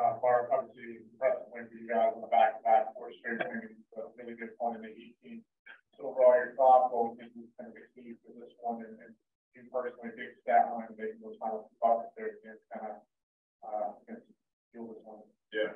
Mark, obviously, impressive win for you guys on the back-to-back, 4 straight wins, really good fun in the Heat team. So overall, your thoughts, what we think is kind of the key for this one, and you personally, big stat line, making those final buckets there against kind of, against fuel this one. Yeah.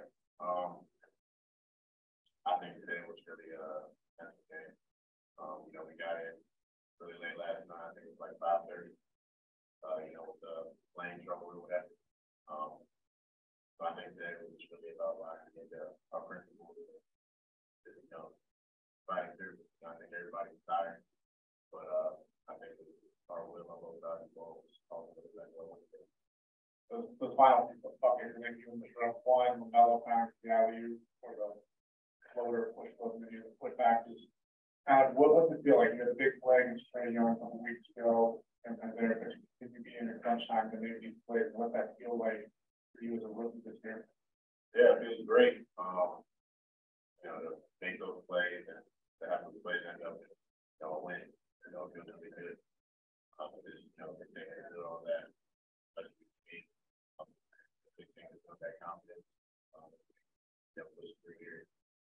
I think today was really a game. You know, we got in really late last night. I think it was like 5:30. You know, with the lane trouble we had. So I think today was really about locking into our principles. You know, fighting through. I think everybody's tired, but I think our will on both sides was also that well. The final bucket, I think you in the rough one, LaMelo kind of value for the floater push button, the put back is kind of what's it feel like? You had a big play against Trae Young a couple weeks ago, and there if you be in a crunch time to make these plays, what that feel like for you as a rookie this year? Yeah, it was great. You know, to make those plays and to have those plays end up in a win, you know, feels really good. Just, you know, they can do all that. But big thing is that confidence. You know, push through here.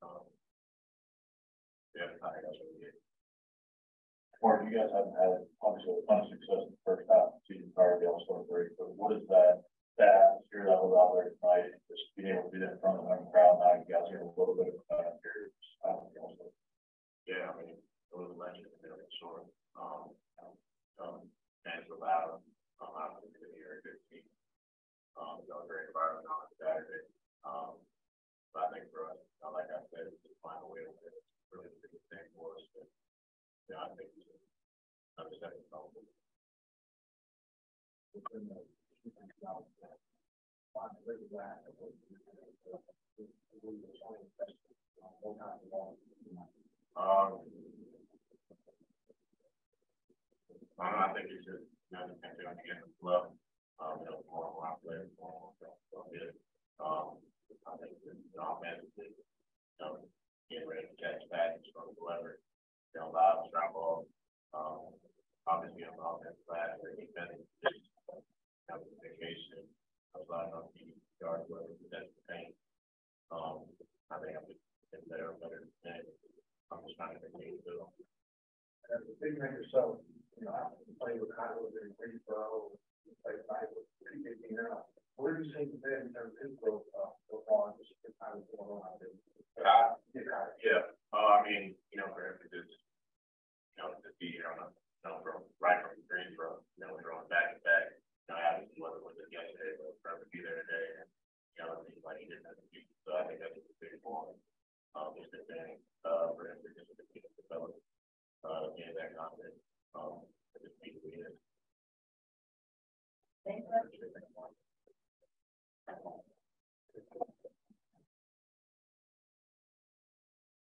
Yeah, I think that's what we did. Mark, you guys haven't had obviously a ton of success in the first half of the season prior to the All-Star break, but what is that atmosphere that was out there tonight? Just being able to do that in front of the home crowd now, you guys are a little bit of a better period. Yeah, I mean, it was a legend in there for sure. Fans were loud. Obviously, they're a good team. You know, a great environment on Saturday. But I think for us, like I said, it's the final way of it. Really the biggest thing for us. But, yeah, I think it's understanding the problem. I think it's just, you know, depending on the flow. You know, more I play, more good. I think it's offensively, you know, getting ready to catch passes from whoever, you know, live drop off. Obviously on the offensive side, they're defending vacation, a lot of yards, whatever, that's the paint. I think I'm just better than I'm just trying to make it go. As a big man yourself, you know, play with Kyle and Greensboro, play with PJ now. Where do you see the bed in terms of his growth